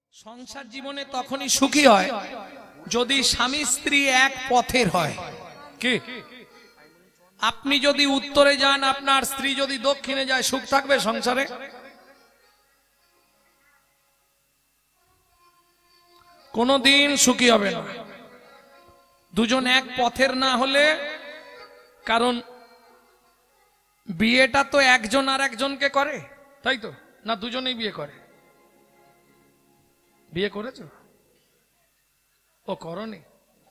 সংসার জীবনে তখনই সুখী হয় যদি স্বামী স্ত্রী এক পথের হয়। কি আপনি যদি উত্তরে যান, আপনার স্ত্রী যদি দক্ষিণে যায়, সুখ থাকবে সংসারে? কোনদিন সুখী হবে না। দুজন এক পথের না হলে, কারণ বিয়েটা তো একজন আর একজনকে করে, তাই তো না? দুজনেই বিয়ে করে। বিয়ে করেছো? ও করনি।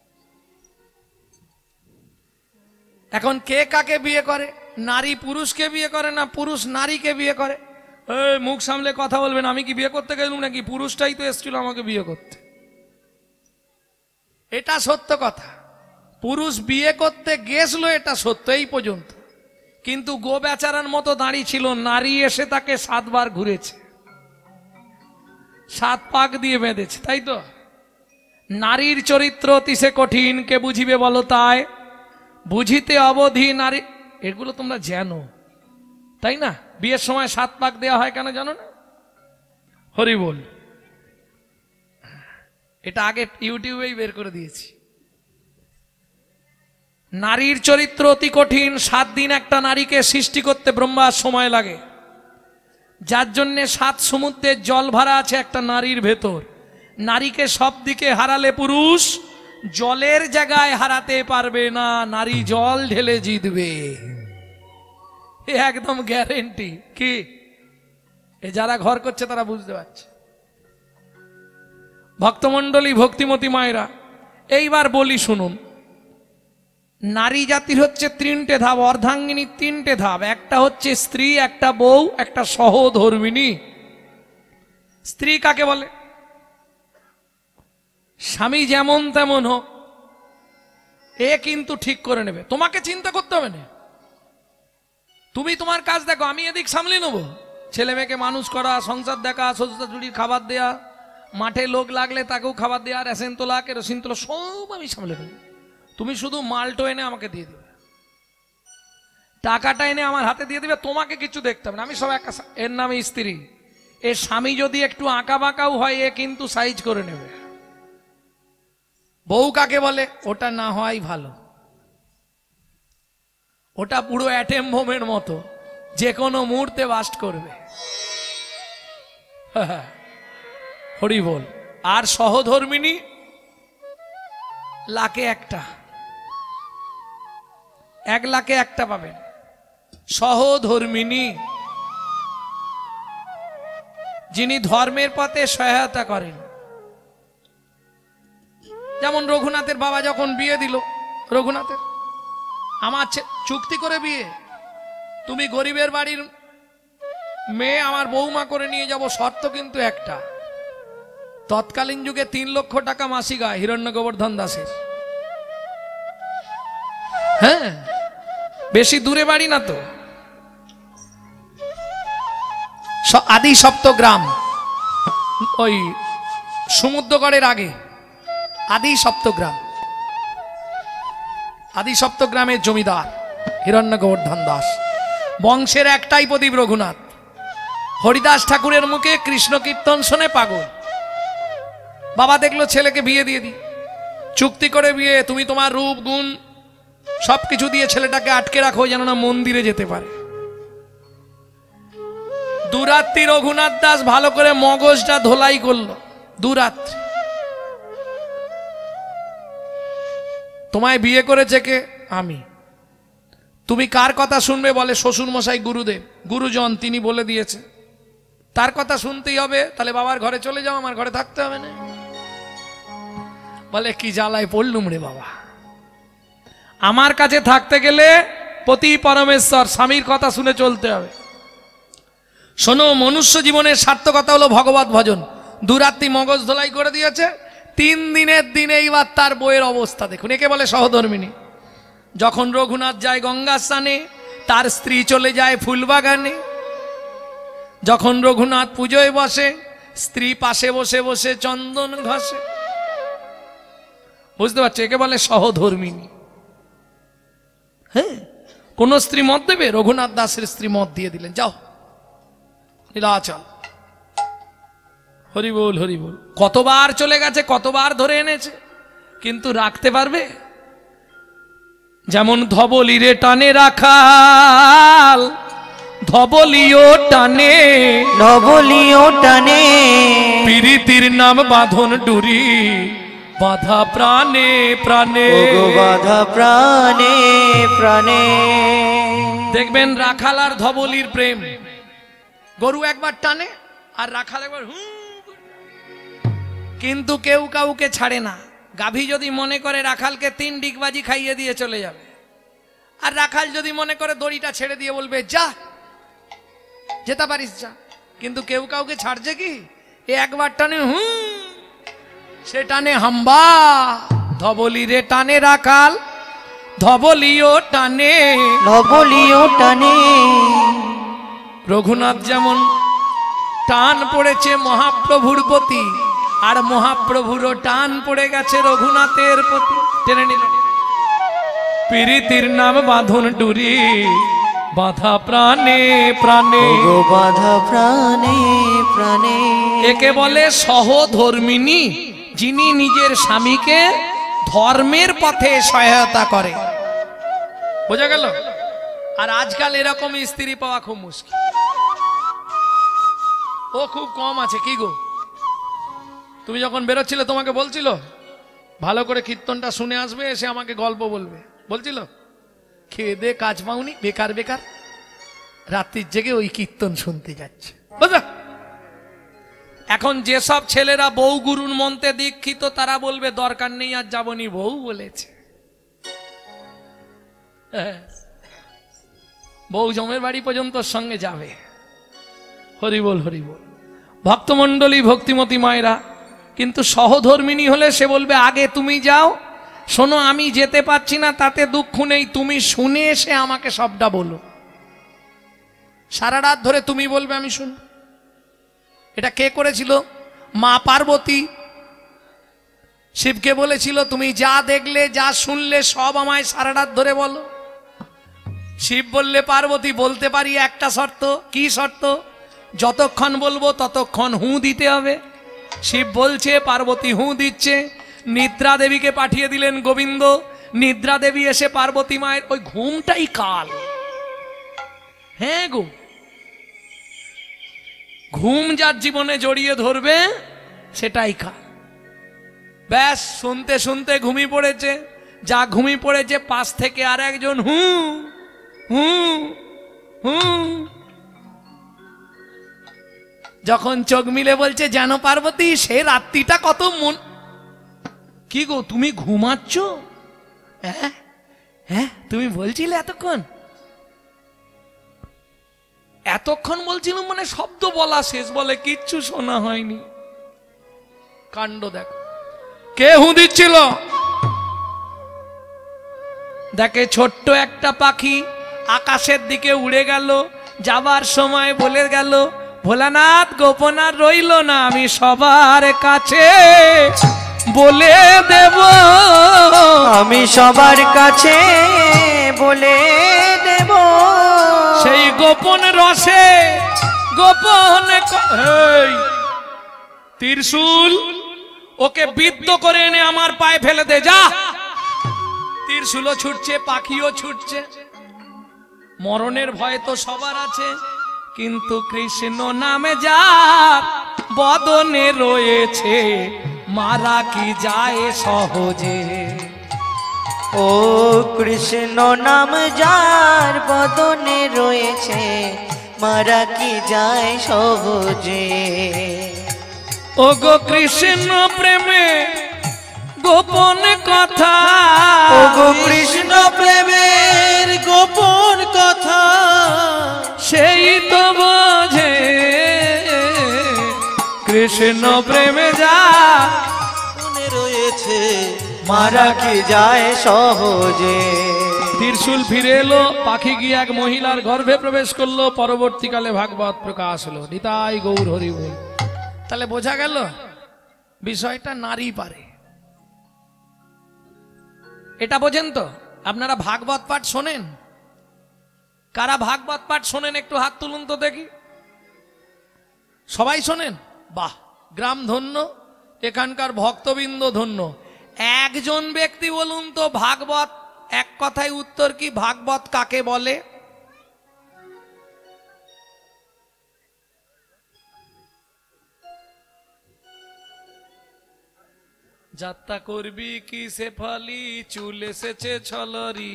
এখন কে কাকে বিয়ে করে? নারী পুরুষকে বিয়ে করে না পুরুষ নারীকে বিয়ে করে? মুখ সামলে কথা বলবেন। আমি কি বিয়ে করতে গেলাম নাকি? পুরুষটাই তো এসেছিল আমাকে বিয়ে করতে। এটা সত্য কথা। পুরুষ বিয়ে করতে গেছিল, এটা সত্য এই পর্যন্ত। কিন্তু গো বেচারার মতো দাঁড়িয়ে ছিল, নারী এসে তাকে 7 বার ঘুরেছে, 7 পাক দিয়ে বেঁধেছে, তাই তো? নারীর চরিত্র অতিশে কঠিন, কে বুঝিবে বলো তাই, বুঝিতে অবধি নারী। এগুলো তোমরা জানো, তাই না? বিয়ের সময় 7 পাক দেওয়া হয় কেন জানো না? হরি বল। এটা আগে ইউটিউবেই বের করে দিয়েছি। নারীর চরিত্র অতি কঠিন। 7 দিন একটা নারীকে সৃষ্টি করতে ব্রহ্মার সময় লাগে, যার জন্যে 7 সমুদ্রের জল ভরা আছে একটা নারীর ভেতর। নারীকে সব দিকে হারালে পুরুষ জলের জায়গায় হারাতে পারবে না, নারী জল ঢেলে জিতবে, একদম গ্যারেন্টি। কি এ যারা ঘর করছে তারা বুঝতে পারছে। ভক্তমণ্ডলী, ভক্তিমতী মায়েরা, এইবার বলি শুনুন। নারী জাতির হচ্ছে 3টে ধাপ, অর্ধাঙ্গিনী 3টে ধাপ। একটা হচ্ছে স্ত্রী, একটা বউ, একটা সহধর্মিণী। স্ত্রী কাকে বলে? স্বামী যেমন তেমন হোক, এ কিন্তু ঠিক করে নেবে, তোমাকে চিন্তা করতে হবে না। তুমি তোমার কাজ দেখো, আমি এদিক সামলে নেবো। ছেলে মেয়েকে মানুষ করা, সংসার দেখা, শ্বশুর চুড়ির খাবার দেয়া, মাঠে লোক লাগলে তাকেও খাবার দেয়া, রেশন তোলা, কেরোসিন তোলা, সব আমি সামলে নেবো। তুমি শুধু মালটো এনে আমাকে দিয়ে দেবে, টাকাটা এনে আমার হাতে দিয়ে দেবে, তোমাকে কিছু দেখতে হবে না, আমি সব একা। এর নামে স্ত্রী। এর স্বামী যদি একটু আঁকা বাঁকাও হয়, এ কিন্তু সাইজ করে নেবে। বউ কাকে বলে? ওটা না হওয়াই ভালো। ওটা পুরো অ্যাটেম বোমের মতো, যে কোনো মুহূর্তে বাস্ট করবে। হরি বল। আর সহধর্মিণী লাখে একটা, 1 লাখে একটা পাবেন সহধর্মিণী, যিনি ধর্মের পথে সহায়তা করেন। যেমন রঘুনাথের বাবা যখন বিয়ে দিল, রঘুনাথের আমার চুক্তি করে বিয়ে, তুমি গরিবের বাড়ির মেয়ে আমার বৌমা করে নিয়ে যাব, শর্ত কিন্তু একটা। তৎকালীন যুগে 3 লক্ষ টাকা মাসিক আয় হিরণ্য গোবর্ধন দাসের। হ্যাঁ, বেশি দূরে বাড়ি না তো, আদি সপ্তগ্রাম, ওই সমুদ্রগড়ের আগে আদি সপ্তগ্রাম। আদি সপ্তগ্রামের জমিদার হিরণ্য গোবর্ধন দাস। বংশের একটাই প্রদীপ রঘুনাথ। হরিদাস ঠাকুরের মুখে কৃষ্ণ কীর্তন শুনে পাগল। বাবা দেখলো ছেলেকে বিয়ে দিয়ে দি, চুক্তি করে বিয়ে। তুমি তোমার রূপ গুণ সবকিছু দিয়ে ছেলেটাকে আটকে রাখো, যেন না মন্দিরে যেতে পারে। দুরাত্রি রঘুনাথ দাস ভালো করে মগজটা ধোলাই করলো। দুরাত্রি। তোমায় বিয়ে করেছে কে? আমি। তুমি কার কথা শুনবে? বলে শ্বশুর মশাই, গুরুদেব, গুরুজন, তিনি বলে দিয়েছে, তার কথা শুনতেই হবে। তাহলে বাবার ঘরে চলে যাও, আমার ঘরে থাকতে হবে না। বলে কি জ্বালায় পড়লুম রে বাবা। আমার কাছে থাকতে গেলে পতি পরমেশ্বর স্বামীর কথা শুনে চলতে হবে। শোনো, মনুষ্য জীবনের সার্থকতা হলো ভগবত ভজন। দুরাত্রি মগজ ধোলাই করে দিয়েছে। 3 দিনের দিনে এইবার তার বইয়ের অবস্থা দেখুন। একে বলে সহধর্মিণী। যখন রঘুনাথ যায় গঙ্গা স্নানে, তার স্ত্রী চলে যায় ফুলবাগানে। যখন রঘুনাথ পুজোয় বসে, স্ত্রী পাশে বসে বসে চন্দন ঘষে। বুঝতে পারছো? একে বলে সহধর্মিণী। হ্যাঁ, কোন স্ত্রী মত দেবে? রঘুনাথ দাসের স্ত্রী মত দিয়ে দিলেন, যাও নীলাচল। হরি বল হরি বল। কতবার চলে গেছে, কতবার ধরে এনেছে, কিন্তু রাখতে পারবে? যেমন ধবলিরে টানে রাখাল, ধবলিও টানে, ধবলিও টানে, পীড়িতির নাম বাঁধন ডুরি, বাধা প্রাণে প্রাণে, ওগো বাধা প্রাণে প্রাণে। দেখবেন রাখাল আর ধবলির প্রেম, গরু একবার টানে আর রাখাল একবার কিন্তু কেউ কাউকে ছাড়ে না। গাভী যদি মনে করে রাখালকে 3 ডিগবাজি খাইয়ে দিয়ে চলে যাবে, আর রাখাল যদি মনে করে দড়িটা ছেড়ে দিয়ে বলবে যা, যেতে পারিস যা, কিন্তু কেউ কাউকে ছাড়ছে কি? এ একবার টানে সে টানে হাম্বা। ধবলিরে টানে রাখাল, ধবলিও টানে, ধবলিও টানে। রঘুনাথ যেমন টান পড়েছে মহাপ্রভুর প্রতি, আর মহাপ্রভুরও টান পড়ে গেছে রঘুনাথের প্রতি, টেনে নিল। পীড়িতির নাম বাঁধন ডুরি, বাধা প্রাণে প্রাণে, ওগো বাধা প্রাণে প্রাণে। একে বলে সহধর্মিনী, যিনি নিজের স্বামীকে ধর্মের পথে সহায়তা করে। বোঝা গেল? আর আজকাল এরকম স্ত্রী পাওয়া খুব মুশকিল, ও খুব কম আছে। কি গো, তুমি যখন বেরোচ্ছিলে তোমাকে বলছিল ভালো করে কীর্তনটা শুনে আসবে, এসে আমাকে গল্প বলবে, বলছিল? খেয়ে দে কাজ পাওনি, বেকার বেকার, রাত্রির জেগে ওই কীর্তন শুনতে যাচ্ছে। বুঝা? এখন যেসব ছেলেরা বউ গুরুর মন্ত্রে দীক্ষিত, তারা বলবে দরকার নেই আর যাবনি, বউ বলেছে। বউ জমের বাড়ি পর্যন্ত সঙ্গে যাবে। হরি বল হরি বল। ভক্তমণ্ডলী, ভক্তিমতী মায়েরা, কিন্তু সহধর্মিনী হলে সে বলবে আগে তুমি যাও, শোনো আমি যেতে পারছি না তাতে দুঃখ নেই, তুমি শুনে এসে আমাকে সবটা বলো। সারা রাত ধরে তুমি বলবে, আমি শুন। এটা কে করেছিল? মা পার্বতী শিবকে বলেছিল তুমি যা দেখলে যা শুনলে সব আমায় সারা রাত ধরে বলো। শিব বললে পার্বতী বলতে পারি, একটা শর্ত। কি শর্ত? যতক্ষণ বলবো ততক্ষণ হু দিতে হবে। শিব বলছে, পার্বতী হু দিচ্ছে। নিদ্রা দেবীকে পাঠিয়ে দিলেন গোবিন্দ। নিদ্রা দেবী এসে পার্বতী মায়ের ওই ঘুমটাই কাল। হ্যাঁ গো, ঘুম যার জীবনে জড়িয়ে ধরবে সেটাই কাল। ব্যাস শুনতে শুনতে ঘুমিয়ে পড়েছে। যা ঘুমিয়ে পড়েছে, পাশ থেকে আর একজন হু হু হু। যখন চোখ মিলে বলছে, জানো পার্বতী সে রাত্রিটা কত মন। কি গো তুমি ঘুমাচ্ছ? হ্যাঁ হ্যাঁ, তুমি বলছিলে এতক্ষণ। এতক্ষণ বলছিলাম মানে শব্দ বলা শেষ, বলে কিচ্ছু শোনা হয়নি। কাণ্ড দেখো। কে হু দিচ্ছিল? দেখে ছোট্ট একটা পাখি আকাশের দিকে উড়ে গেল, যাবার সময় বলে গেল, ভোলানাথ গোপন আর রইল না, আমি সবার কাছে বলে দেব, আমি সবার কাছে বলে দেব। সেই গোপন রসে গোপন ত্রিশূল ওকে বিদ্ধ করে এনে আমার পায়ে ফেলে দে, যা। ত্রিশূলও ছুটছে, পাখিও ছুটছে। মরণের ভয় তো সবার আছে, কিন্তু কৃষ্ণ নামে যার বদনে রয়েছে, মারা কি যায় সহজে। ও কৃষ্ণ নাম যার বদনে রয়েছে, মারা কি যায় সহজে। ও গো কৃষ্ণ প্রেমে গোপন কথা, ও গো কৃষ্ণ প্রেমের গোপন কথা, সেই তো বোঝে কৃষ্ণ প্রেমে যা বদনে রয়েছে, মারা কি যায় সহজে। ত্রিশূল ফিরে এলো, পাখি গিয়ে এক মহিলার গর্ভে প্রবেশ করলো। পরবর্তীকালে ভাগবত প্রকাশ হলো। নিতাই গৌর হরি বল। তাহলে বোঝা গেল বিষয়টা নারী পারে। এটা বোঝেন তো? আপনারা ভাগবত পাঠ শোনেন? কারা ভাগবত পাঠ শোনেন একটু হাত তুলুন তো দেখি। সবাই শোনেন? বাহ, গ্রাম ধন্য, এখানকার ভক্তবৃন্দ ধন্য। একজন ব্যক্তি বলুন তো ভাগবত, এক কথায় উত্তর কি, ভাগবত কাকে বলে? যাত্রা করবি কি সে ফালি, চুল এসেছে ছলরি।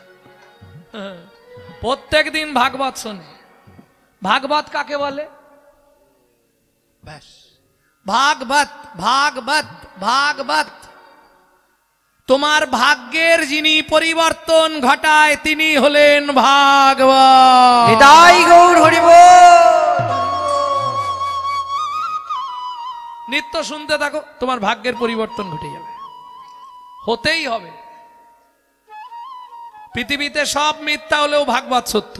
প্রত্যেক দিন ভাগবত শোনে। ভাগবত কাকে বলে? ব্যাস, ভাগবত ভাগবত ভাগবত। তোমার ভাগ্যের যিনি পরিবর্তন ঘটায় তিনি হলেন ভাগবত। হৃদয় গৌর হরি বল। নিত্য শুনতে থাকো, তোমার ভাগ্যের পরিবর্তন ঘটে যাবে, হতেই হবে। পৃথিবীতে সব মিথ্যা হলেও ভাগবত সত্য,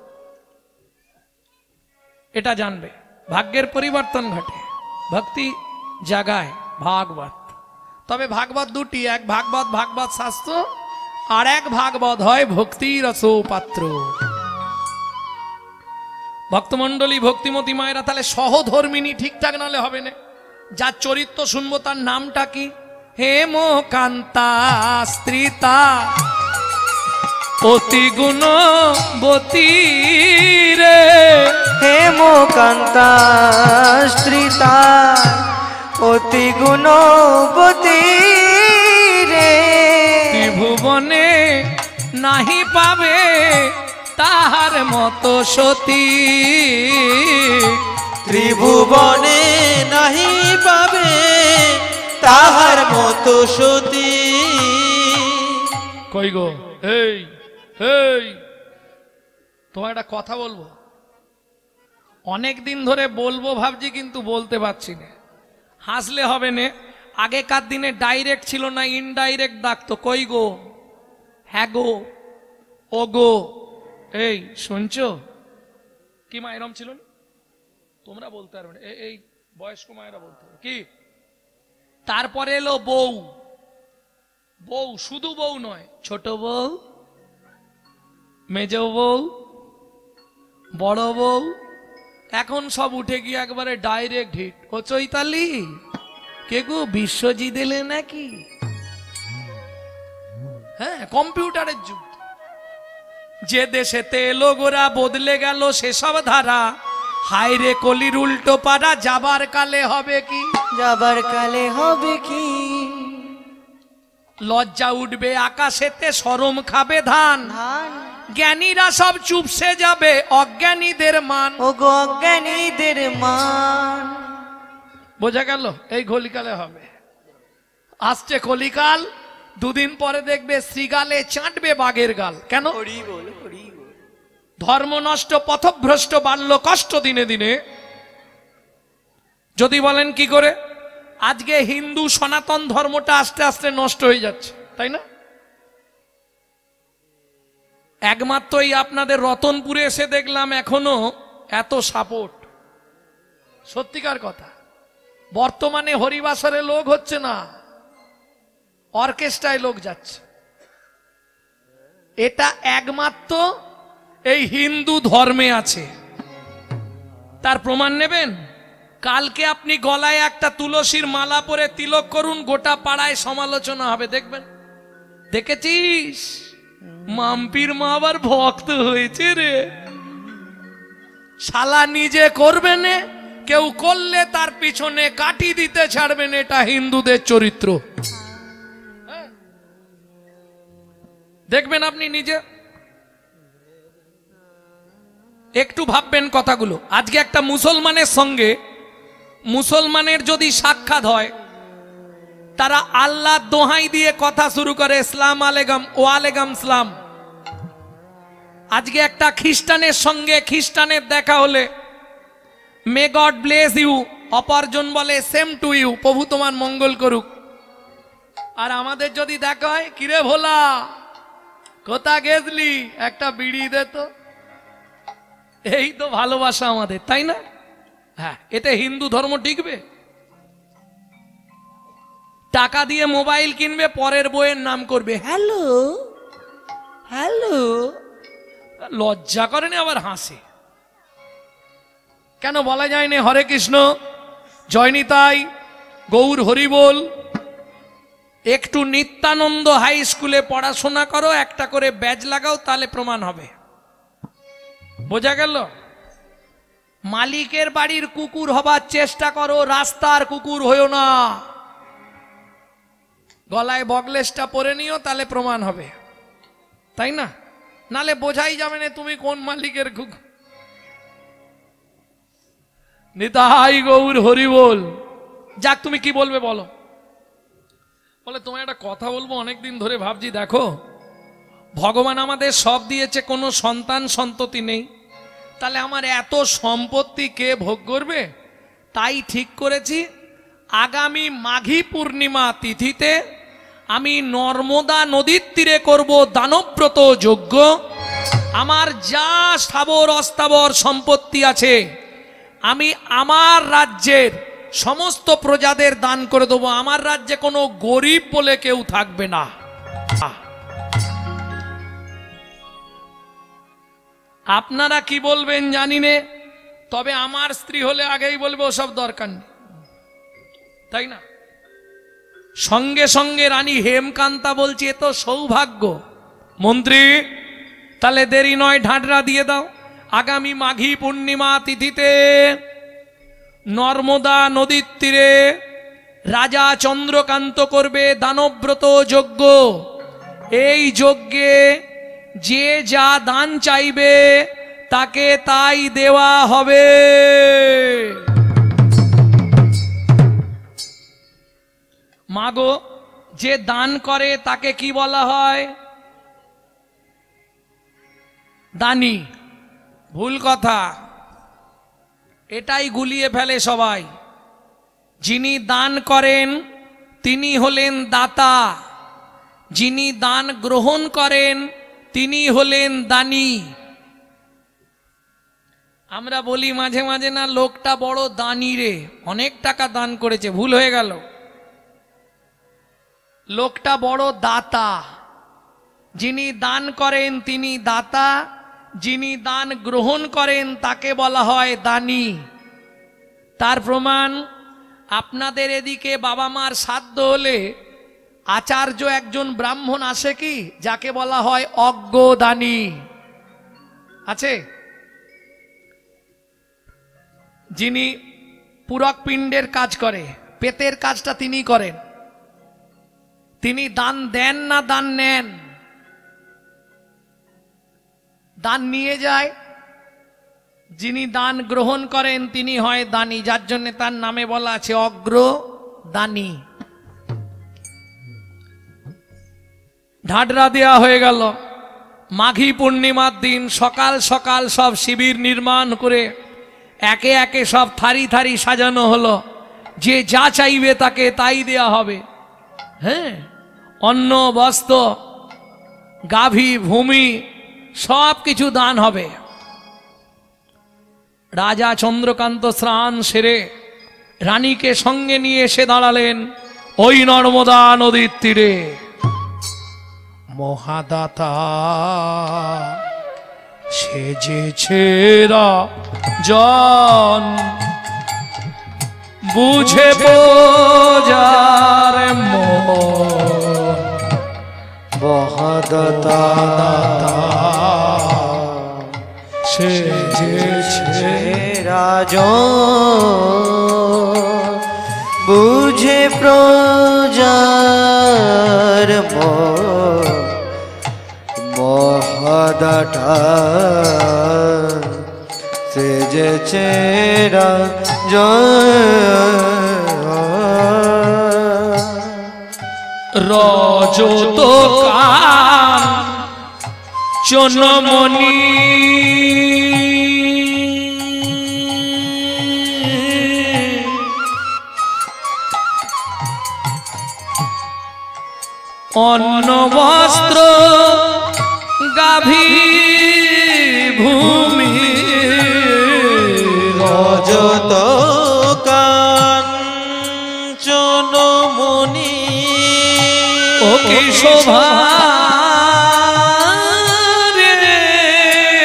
এটা জানবে। ভাগ্যের পরিবর্তন ঘটে, ভক্তি জাগায় ভাগবত। তবে ভাগবত দুটি, এক ভাগবত ভাগবত শাস্ত্র, আর এক ভাগবত হয় ভক্তি রসপাত্র। ভক্তমন্ডলী, ভক্তিমতী মায়েরা, তাহলে সহধর্মিনী ঠিকঠাক নালে হবে না। যার চরিত্র শুনবো তার নামটা কি? হেমকান্তা স্ত্রীতা অতি গুণবতী রে। হেমকান্তা স্ত্রীতা অতি গুণবতী রে। ত্রিভুবনে নাহি পাবে তাহার মতো সতী। ত্রিভুবনে নাহি পাবে তাহার মতো সতী। কই গো, এই এই তোমার একটা কথা বলবো, অনেক দিন ধরে বলবো ভাবছি কিন্তু বলতে পারছি না। হাসলে হবে না। আগেকার দিনে ডাইরেক্ট ছিল না, ইনডাইরেক্ট ডাকতো। কই গো, হ্যাঁ গো, ও গো, এই শুনছো কি মা, এরম ছিল না? তোমরা বলতে পারবে না, এই বয়স্ক মায়েরা বলতে পারবে কি। তারপরে এলো বউ। বউ শুধু বউ নয়, ছোট বউ, মেজ বউ, বড় বউ। এখন সব উঠে গিয়ে একবারে ডাইরেক্ট হিট। ও চৈতালি, কে গো, বিশ্বজিৎ এলে নাকি? হ্যাঁ, কম্পিউটারের যুগ। যে দেশেতে এলো গোরা বদলে গেল সেসব ধারা। হায় রে কলির উল্টো পাড়া, যাবার কালে হবে কি? যাবার কালে হবে কি? লজ্জা উঠবে আকাশেতে, শরম খাবে ধান। ধান জ্ঞানীরা সব চুপসে যাবে, অজ্ঞানীদের মান। ও গো অজ্ঞানীদের মান। বোঝা গেল? এই কলিকালে হবে। আসছে কলিকাল, দুদিন পরে দেখবে শ্রীগালে চাটবে বাঘের গাল। কেন? হরি বল হরি বল। ধর্ম নষ্ট, পথভ্রষ্ট বাড়ল কষ্ট দিনে দিনে। যদি বলেন কি করে, আজকে হিন্দু সনাতন ধর্মটা আস্তে আস্তে নষ্ট হয়ে যাচ্ছে, তাই না? একমাত্রই আপনাদের রতনপুরে এসে দেখলাম এখনো এত সাপোর্ট। সত্যিকার কথা, বর্তমানে হরিবাসরে লোক হচ্ছে না, অর্কেস্ট্রায় লোক যাচ্ছে। এটা একমাত্র এই হিন্দু ধর্মে আছে। তার প্রমাণ নেবেন? কালকে আপনি গলায় একটা তুলসীর মালা পরে তিলক করুন, গোটা পাড়ায় সমালোচনা হবে, দেখবেন। দেখেছিস মাম্পির মা আবার ভক্ত হয়েছে রে। শালা নিজে করবে না, কেউ করলে তার পিছনে কাটি দিতে ছাড়বেন। এটা হিন্দুদের চরিত্র, দেখবেন আপনি নিজে। একটু ভাববেন কথাগুলো। আজকে একটা মুসলমানের সঙ্গে মুসলমানের যদি সাক্ষাৎ হয়, তারা আল্লাহ দোহাই দিয়ে কথা শুরু করে, ইসলাম আলাইকুম, ওয়ালাইকুম সালাম। আজকে একটা খ্রিস্টানের সঙ্গে খ্রিস্টানের দেখা হলে মে গড ব্লেস ইউ, অপরজন বলে সেম টু ইউ, প্রভু তোমার মঙ্গল করুক। আর আমাদের যদি দেখা হয়, কিরে ভোলা কোথা গেছলি, একটা বিড়ি দে তো। এই তো ভালোবাসা আমাদের, তাই না? হ্যাঁ, এতে হিন্দু ধর্ম টিকবে? টাকা দিয়ে মোবাইল কিনবে, পরের বইয়ের নাম করবে হ্যালো হ্যালো। লজ্জা করেনি, আবার হাসে। কেন বলা যায় না হরে কৃষ্ণ জয়নিতাই, গৌর হরিবোল। একটু নিত্যানন্দ হাই স্কুলে পড়াশোনা করো, একটা করে ব্যাজ লাগাও, তাহলে প্রমাণ হবে। বোঝা গেল? মালিকের বাড়ির কুকুর হবার চেষ্টা করো, রাস্তার কুকুর হইও না। গলায় বগলেসটা পরে নিও, তাহলে প্রমাণ হবে, তাই না? নালে বোঝাই যাবে না তুমি কোন মালিকের কুকুর। নিতাই গৌর হরিবোল। যাক, তুমি কি বলবে বলো? বলে তোমায় একটা কথা বলবো, অনেকদিন ধরে ভাবছি। দেখো, ভগবান আমাদের সব দিয়েছে, কোনো সন্তান সন্ততি নেই, তাহলে আমার এত সম্পত্তি কে ভোগ করবে? তাই ঠিক করেছি আগামী মাঘী পূর্ণিমা তিথিতে আমি নর্মদা নদীর তীরে করব দানব্রত যজ্ঞ। আমার যা স্থাবর অস্থাবর সম্পত্তি আছে আমি আমার রাজ্যের সমস্ত প্রজাদের দান করে দেবো। আমার রাজ্যে কোনো গরিব বলে কেউ থাকবে না। আপনারা কি বলবেন জানি নে, তবে আমার স্ত্রী হলে আগেই বলবে ওসব দরকার নেই, তাই না? সঙ্গে সঙ্গে রানী হেমকান্তা বলছে এ তো সৌভাগ্য। মন্ত্রী, তাহলে দেরি নয়, ঢাডরা দিয়ে দাও। আগামী মাঘী পূর্ণিমা তিথিতে নর্মদা নদীর তীরে রাজা চন্দ্রকান্ত করবে দানব্রত যজ্ঞ। এই যজ্ঞে যে যা দান চাইবে তাকে তাই দেওয়া হবে। মাগো, যে দান করে তাকে কি বলা হয়? দানি। ভুল কথা, এটাই গুলিয়ে ফেলে সবাই। যিনি দান করেন তিনি হলেন দাতা, যিনি দান গ্রহণ করেন তিনি হলেন দানী। আমরা বলি মাঝে মাঝে, না লোকটা বড় দানী রে, অনেক টাকা দান করেছে। ভুল হয়ে গেল, লোকটা বড় দাতা। যিনি দান করেন তিনি দাতা, যিনি দান গ্রহণ করেন তাকে বলা হয় দানী। তার প্রমাণ, আপনাদের এদিকে বাবা মার শ্রাদ্ধ হলে আচার্য একজন ব্রাহ্মণ আসে কি, যাকে বলা হয় অজ্ঞদানী। আছে? যিনি পূরক পিণ্ডের কাজ করে, পেতের কাজটা তিনি করেন। তিনি দান দেন না দান নেন? দান নিয়ে যায়। যিনি দান গ্রহণ করেন তিনি হয় দানী, যার জন্য তার নামে বলা আছে অগ্রদানী। ঢাডরা দেয়া হয়ে গেল। মাঘী পূর্ণিমার দিন সকাল সকাল সব শিবির নির্মাণ করে একে একে সব থারি থারি সাজানো হলো। যে যা চাইবে তাকে তাই দেয়া হবে। হ্যাঁ, অন্ন বস্ত্র গাভী ভূমি সব কিছু দান হবে। রাজা চন্দ্রকান্ত স্নান সেরে রানীকে সঙ্গে নিয়ে এসে দাঁড়ালেন ওই নর্মদা নদীর তীরে। মহাদাতা সেজেছে জন, বুঝে বোঝার মহাদাতা সেজেছে রাজন, বুঝে প্রজার মহাদাতা সেজেছে রজত চনমণি অন্ন বস্ত্র গাভী ভূমি রজত কাঞ্চনমণি ও কি শোভা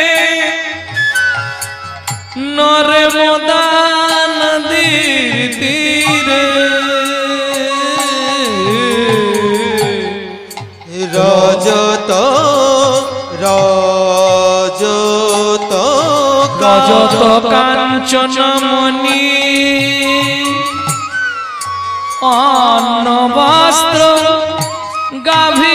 নর্মদা নদীর তীরে যত কাঞ্চনমণি অন্ন বস্ত্র গাভী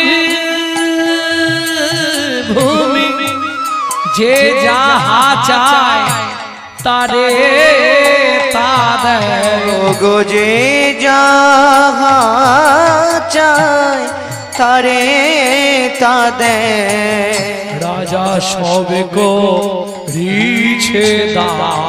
ভূমি যে যাহা চায় তারে তা দেয় গো যে যাহা চায় তারে তা দেয় রাজা সবে গো রিছে দা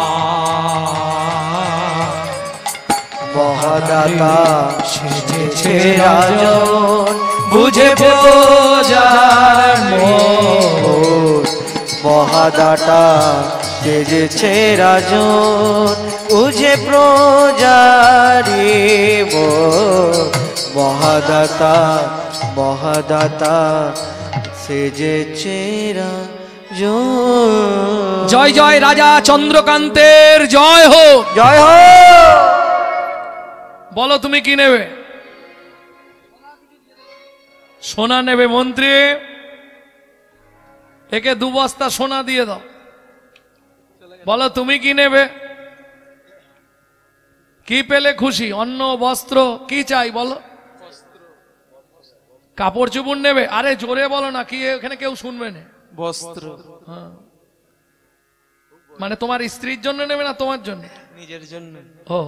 মহাদাতা সেজেছে রাজন বুঝে প্রজার মন মহাদাতা সেজেছে রাজন বুঝে প্রজারি মন মহাদাতা মহাদাতা সেজেছে রাজন জয় জয় রাজা চন্দ্রকান্তের জয় হোক। জয় হোক। বলো তুমি কি নেবে? সোনা নেবে মন্ত্রী, একে 2 বস্তা সোনা দিয়ে দাও। বলো তুমি কি নেবে? কি পেলে খুশি? অন্ন বস্ত্র কি চাই বলো? কাপড় চুপড় নেবে? আরে জোরে বলো না, কি এখানে কেউ শুনবে না। বস্ত্র হ্যাঁ, মানে তোমার স্ত্রীর জন্য নেবে না তোমার জন্য? নিজের জন্য। ও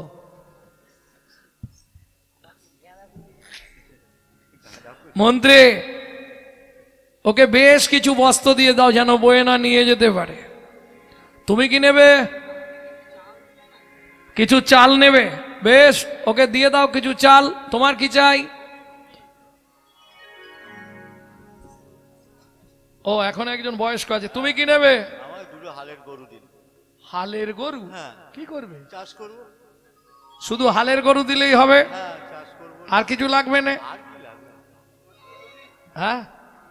মন্ত্রী, ওকে বেশ কিছু বস্ত্র দিয়ে দাও যেন বয়ে না নিয়ে যেতে পারে। তুমি কি নেবে? কিছু চাল নেবে? বেশ, ওকে দিয়ে দাও কিছু চাল। তোমার কি চাই? ও এখন একজন বয়স্ক আছে। তুমি কি নেবে? আমার 2টো হালের গরু দিন। হালের গরু? হ্যাঁ। কি করবে? চাষ করব। শুধু হালের গরু দিলেই হবে? হ্যাঁ, চাষ করব। আর কিছু লাগবে না? আর কি লাগবে? হ্যাঁ,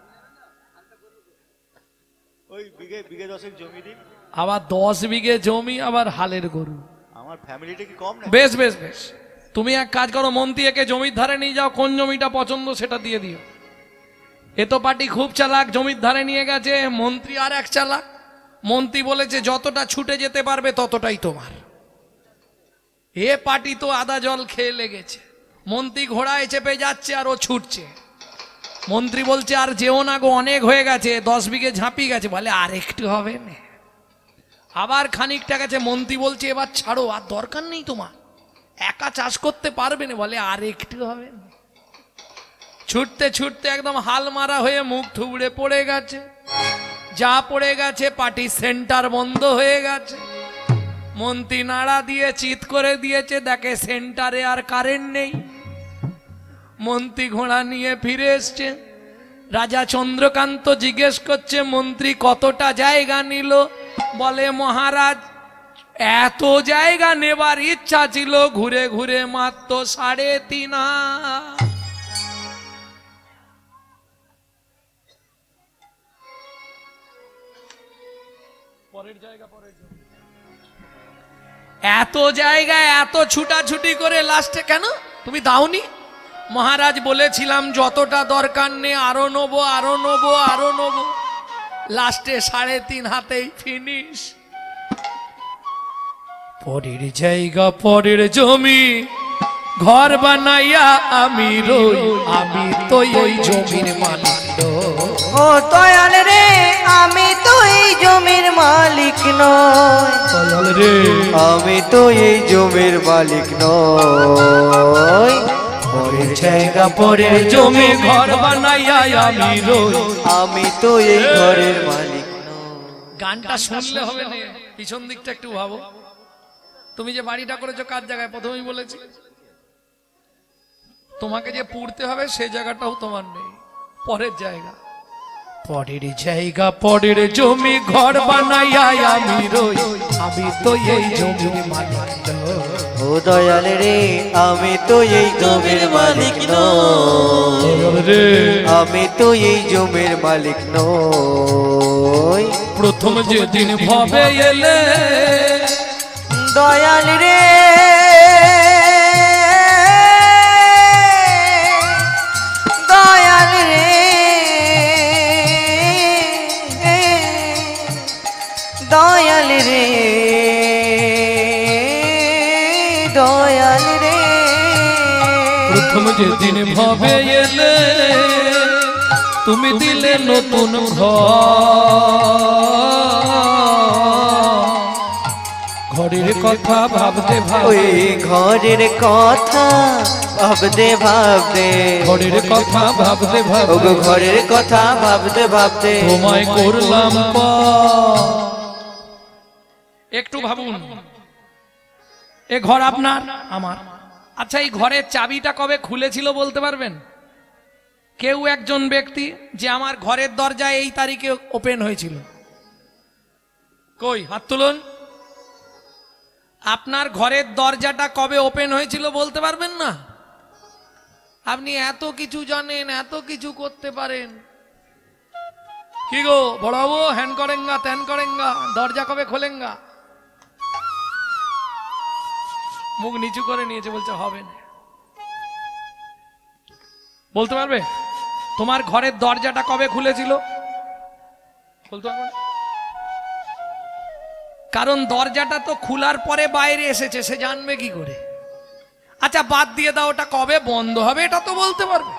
ওই বিঘে 10 জমি দিন। আবার 10 বিঘে জমি, আবার হালের গরু। আমার ফ্যামিলিটা কি কম না? বেশ বেশ বেশ, তুমি এক কাজ করো, মন্ত্রী একে জমির ধারে নিয়ে যাও, কোন জমিটা পছন্দ সেটা দিয়ে দিও। এ তো পার্টি খুব চালাক, জমির ধারে নিয়ে গেছে। মন্ত্রী আর এক চালাক। মন্ত্রী বলেছে যতটা ছুটে যেতে পারবে ততটাই তোমার। এ পার্টি তো আদা জল খেয়ে লেগেছে। মন্ত্রী ঘোড়ায় চেপে যাচ্ছে আর ও ছুটছে। মন্ত্রী বলছে আর যেও না গো, অনেক হয়ে গেছে, 10 বিঘে ঝাঁপিয়ে গেছে। বলে আর একটু হবে না। আবার খানিকটা গেছে। মন্ত্রী বলছে এবার ছাড়ো, আর দরকার নেই তোমার, একা চাষ করতে পারবে না। বলে আর একটু হবে না। ছুটতে ছুটতে একদম হাল মারা হয়ে মুখ থুবড়ে পড়ে গেছে। যা পড়ে গেছে, পার্টি সেন্টার বন্ধ হয়ে গেছে। মন্ত্রী নাড়া দিয়ে চিৎ করে দিয়েছে, দেখে সেন্টারে আর কারেন্ট নেই। মন্ত্রী ঘোড়া নিয়ে ফিরে এসছে। রাজা চন্দ্রকান্ত জিজ্ঞেস করছে মন্ত্রী কতটা জায়গা নিল? বলে মহারাজ এত জায়গা নেবার ইচ্ছা ছিল, ঘুরে ঘুরে মাত্র 3.5 এত জায়গা এত ছুটাছুটি করে লাস্টে কেন তুমি দাওনি? মহারাজ বলেছিলাম যতটা দরকার নেই, আরো নেবো আরো নেবো আরো নেবো। লাস্টে 3.5 হাতেই ফিনিশ। পরের জায়গা পরের জমি ঘর বানাইয়া আমি রই, আমি তো এই জমির মালিক নই। ও দয়াল রে, আমি তো এই জমির মালিক নই। দয়াল রে, আমি তো এই জমির মালিক নই। পরের জায়গা পরের জমি ঘর বানাইয়া আমি রই, আমি তো এই ঘরের মালিক নই। গানটা শুনলে হবে না, পিছন দিকটা একটু ভাবো। তুমি যে বাড়িটা করেছো কার জায়গায়? প্রথমেই বলেছি তোমাকে যে পুড়তে হবে সেই জায়গাটাও তোমার নেই, পরের জায়গা। পরের জায়গা পরের জমি ঘর বানাইয়া আমি রই, আমি তো এই জমির মালিক নই। ও দয়াল রে, আমি তো এই জমির মালিক নই। রে, আমি তো এই জমির মালিক নই। প্রথম যেদিন ভবে এলে দয়াল রে, দয়াল রে, দয়াল রে, প্রথম যেদিন ভবে এলে তুমি দিলে নতুন ঘরের কথা ভাবতে ওই ভাবতে ঘরের কথা ভাবতে ভাবতে ঘরের কথা ভাবতে ওগো ভাবতে ঘরের কথা ভাবতে ভাবতে তোমায় করলাম একটু ভাবুন, এ ঘর আপনার আমার। আচ্ছা, এই ঘরের চাবিটা কবে খুলেছিল বলতে পারবেন? কেউ একজন ব্যক্তি যে আমার ঘরের দরজা এই তারিখে ওপেন হয়েছিল, কই হাত তুলুন। আপনার ঘরের দরজাটা কবে ওপেন হয়েছিল বলতে পারবেন না? আপনি এত কিছু জানেন, এত কিছু করতে পারেন, কি গো বড়াবো, হ্যান করেঙ্গা ত্যান করেঙ্গা, দরজা কবে খোলেঙ্গা? মুখ নিচু করে নিয়েছে, বলছে হবে না। বলতে পারবে তোমার ঘরের দরজাটা কবে খুলেছিল? বলতে পারবে না? কারণ দরজাটা তো খোলার পরে বাইরে এসেছে, সে জানবে কি করে? আচ্ছা বাদ দিয়ে দাও, ওটা কবে বন্ধ হবে এটা তো বলতে পারবে।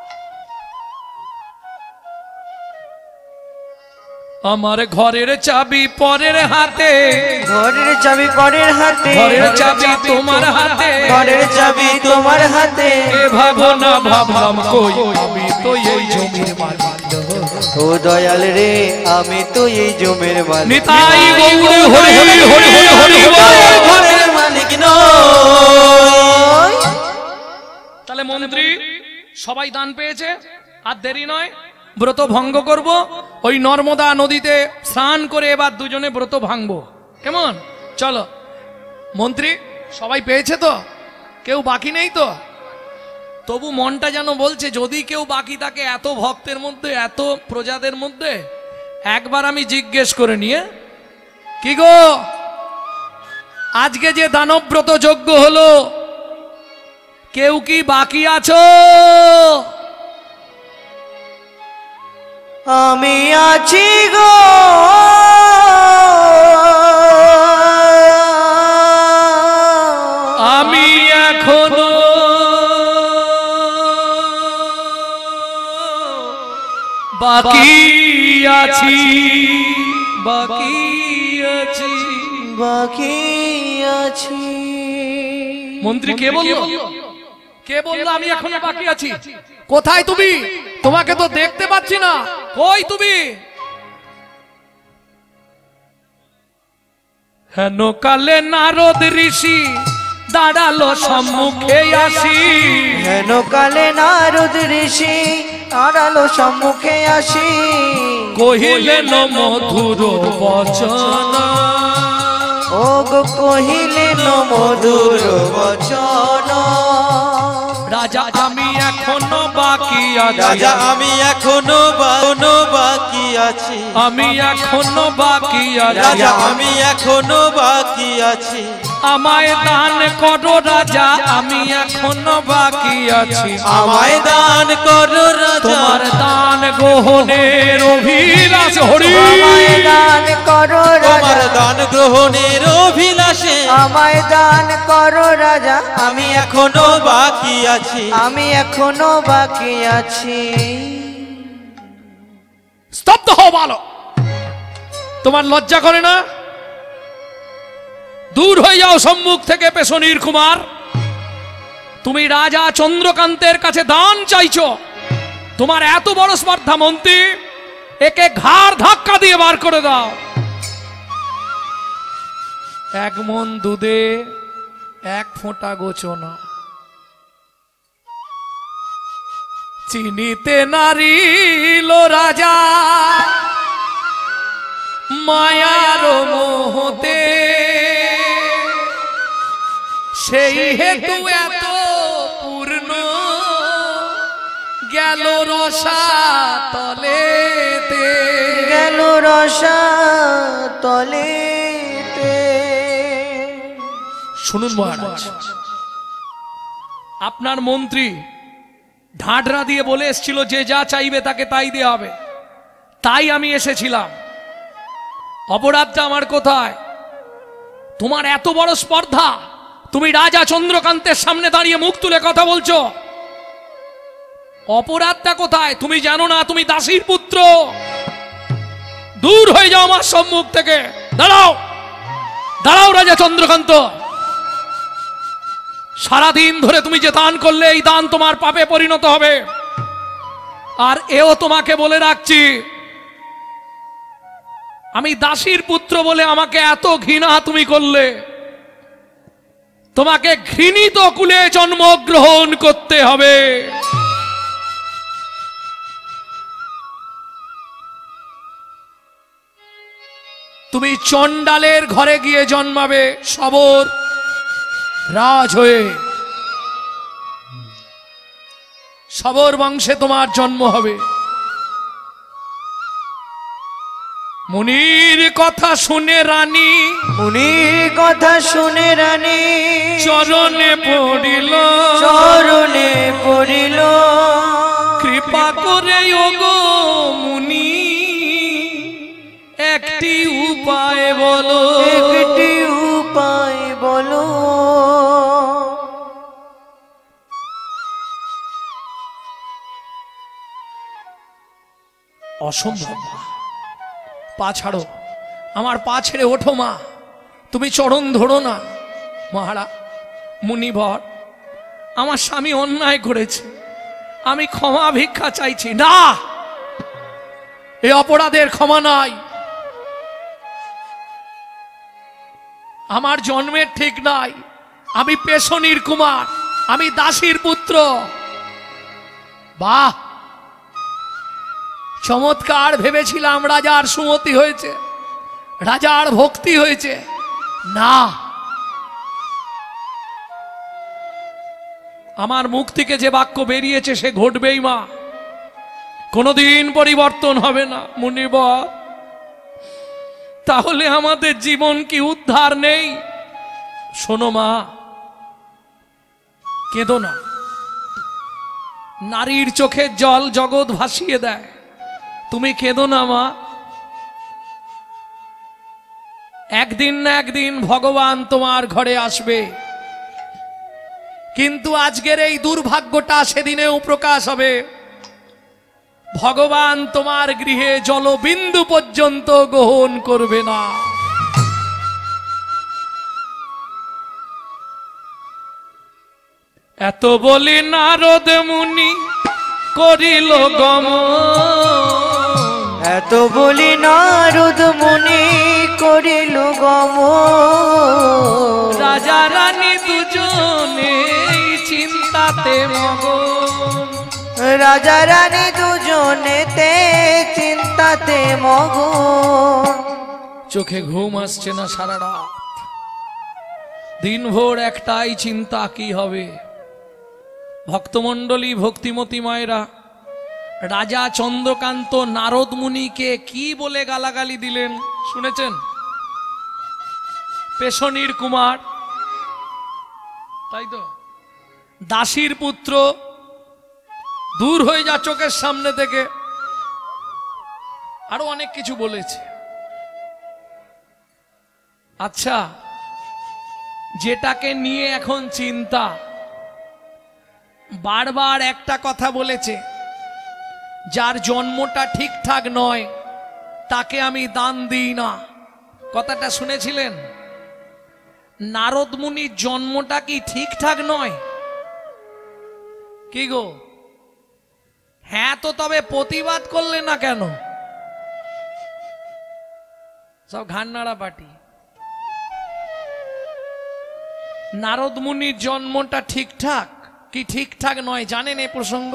আমার ঘরের চাবি পরের হাতে, ঘরের চাবি পরের হাতে, ঘরের চাবি তোমার হাতে, ঘরের চাবি তোমার হাতে। এ ভাবো না ভাবলাম কই আমি তো এই জমির মালিক। ও দয়াল রে, আমি তো এই জমির মালিক। নিতাই গৌর হরি হরি হরি হরি দয়াল ঘরের মালিক নয়। তাহলে মন্ত্রী সবাই দান পেয়েছে, আর দেরি নয়, ব্রত ভঙ্গ করব। ওই নর্মদা নদীতে স্নান করে এবার দুজনে ব্রত ভাঙবো, কেমন? চলো মন্ত্রী, সবাই পেয়েছে তো? কেউ বাকি নেই তো? তবু মনটা যেন বলছে যদি কেউ বাকি থাকে এত ভক্তের মধ্যে, এত প্রজাদের মধ্যে, একবার আমি জিজ্ঞেস করে নিয়ে, কি গো আজকে যে দানব্রত যজ্ঞ হলো, কেউ কি বাকি আছো? আমি আছি গো, আমি এখনো বাকি আছি, বাকি আছি, বাকি আছি। মন্ত্রী কে বললো? কে বললো আমি এখনো বাকি আছি? কোথায় তুমি? তোমাকে তো দেখতে পাচ্ছি না, কই তুমি? হেন কালে নারদ ঋষি দাঁড়ালো সম্মুখে আসি, হেন কালে নারদ ঋষি দাঁড়ালো সম্মুখে আসি। কহিলেন মধুর বচন, ও গো কহিলেন মধুর বচন। রাজা আমি এখনো বাকি আছি, রাজা আমি এখনো বাকি আছি, আমি এখনো বাকি আছি, রাজা আমি এখনো বাকি আছি। আমায় দান করো রাজা, আমি এখনো বাকি আছি। আমায় দান করো রাজা, তোমার দান গ্রহণের অভিলাষ হরি, আমায় দান করো তোমার রাজা, দান গ্রহণের অভিলাষে আমায় দান করো রাজা। আমি এখনো বাকি আছি, আমি এখনো বাকি আছি। স্তব্ধ হও বালক, তোমার লজ্জা করে না? দূর হয়ে যাও সম্মুখ থেকে পেশনির কুমার। তুমি রাজা চন্দ্রকান্তের কাছে দান চাইছো, তোমার এত বড় স্পর্ধা মন্ত্রী, একে ঘাড় ধাক্কা দিয়ে বার করে দাও। এক মন দুধে এক ফোঁটা গোচনা, চিনিতে নারিল রাজা মায়ার মোহতে, সেই হেতু এত পূর্ণ গেল রসা তলেতে, গেল রসা তলেতে। শুনুন মহারাজ, আপনার মন্ত্রী ঢাঁঢরা দিয়ে বলে এসেছিল যে যা চাইবে তাকে তাই দেওয়া হবে, তাই আমি এসেছিলাম। অপরাধটা আমার কোথায়? তোমার এত বড় স্পর্ধা, তুমি রাজা চন্দ্রকান্তের সামনে দাঁড়িয়ে মুখ তুলে কথা বলছো, অপরাধটা কোথায় তুমি জানো না? তুমি দাসীর পুত্র, দূর হয়ে যাও আমার সম্মুখ থেকে। দাঁড়াও, দাঁড়াও রাজা চন্দ্রকান্ত। সারাদিন ধরে তুমি যে দান করলে, এই দান তোমার পাপে পরিণত হবে। আর এও তোমাকে বলে রাখছি, আমি দাসীর পুত্র বলে আমাকে এত ঘৃণা তুমি করলে, তোমাকে ঘৃণিত কুলে জন্মগ্রহণ করতে হবে। তুমি চণ্ডালের ঘরে গিয়ে জন্মাবে সবর রাজ হয়ে। সবর বংশে তোমার জন্ম হবে। মুনির কথা শুনে রানী, মুনির কথা শুনে রানী চরণে পড়িল, চরণে পড়িল। কৃপা করে ওগো মুনি, একটি উপায় বলো, একটি উপায় বলো। অসম্ভব মা, পা ছাড়ো, আমার পা ছেড়ে ওঠো মা, তুমি চরণ ধরো না। মহারা মুনিবর, আমার স্বামী অন্যায় করেছে, আমি ক্ষমা ভিক্ষা চাইছি। না, এই অপরাধের ক্ষমা নাই। আমার জন্মের ঠিক নাই, আমি পেশনির কুমার, আমি দাসীর পুত্র। বাহ, চমৎকার ভেবেছিলাম রাজার সুমতি হয়েছে, রাজার ভক্তি হয়েছে। না, আমার মুখ থেকে যে বাক্য বেরিয়েছে সে ঘটবেই মা, কোনোদিন পরিবর্তন হবে না। মুনিবর, তাহলে আমাদের জীবন কি উদ্ধার নেই? শোনো মা, কেঁদো না। নারীর চোখের জল জগৎ ভাসিয়ে দেয়, তুমি কেঁদো না মা। একদিন না একদিন ভগবান তোমার ঘরে আসবে, কিন্তু আজকের এই দুর্ভাগ্যটা সেদিনেও প্রকাশ হবে। ভগবান তোমার গৃহে জলবিন্দু পর্যন্ত গ্রহণ করবে না। এত বলি নারদ মুনি করিল গমন, এত বলি নারদ মুনি করিল গমন। রাজা রানী দুজনে চিন্তাতে মগন, রাজা রানী দুজনেতে চিন্তাতে মগন। চোখে ঘুম আসছে না সারা রাত, দিনভর একটাই চিন্তা, কি হবে। ভক্তমণ্ডলী, ভক্তিমতী মায়েরা, রাজা চন্দ্রকান্ত নারদ মুনিকে কি বলে গালাগালি দিলেন শুনেছেন? পেশনির কুমার, তাই তো, দাসীর পুত্র, দূর হয়ে যা চোখের সামনে থেকে, আরো অনেক কিছু বলেছে। আচ্ছা, যেটাকে নিয়ে এখন চিন্তা, বারবার একটা কথা বলেছে, যার জন্মটা ঠিকঠাক নয় তাকে আমি দান দিই না। কথাটা শুনেছিলেন? নারদ মুনির জন্মটা কি ঠিকঠাক নয়? কি গো, হ্যাঁ তো তবে প্রতিবাদ করলে না কেন? সব ঘান্নাড়া পার্টি। নারদ মুনির জন্মটা ঠিকঠাক কি ঠিকঠাক নয় জানেন এ প্রসঙ্গ?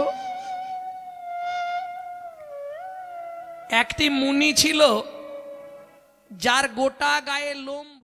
একটি মুনি ছিল যার গোটা গায়ে লোম